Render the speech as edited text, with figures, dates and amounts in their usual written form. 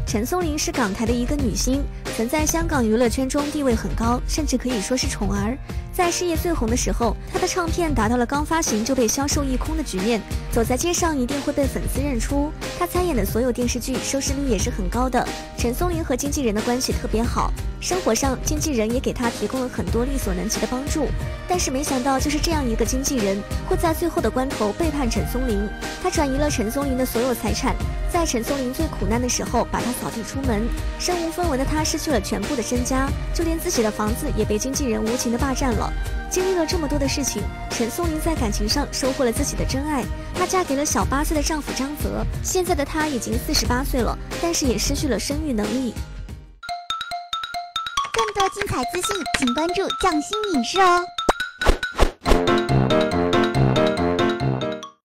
陈松伶是港台的一个女星，曾在香港娱乐圈中地位很高，甚至可以说是宠儿。在事业最红的时候，她的唱片达到了刚发行就被销售一空的局面，走在街上一定会被粉丝认出。她参演的所有电视剧收视率也是很高的。陈松伶和经纪人的关系特别好，生活上经纪人也给她提供了很多力所能及的帮助。但是没想到，就是这样一个经纪人，会在最后的关头背叛陈松伶。他转移了陈松伶的所有财产，在陈松伶最苦难的时候把她扫地出门。身无分文的她失去了全部的身家，就连自己的房子也被经纪人无情的霸占了。经历了这么多的事情，陈松伶在感情上收获了自己的真爱，她嫁给了小8岁的丈夫张泽。现在的她已经48岁了，但是也失去了生育能力。 更多精彩资讯，请关注匠心影视哦。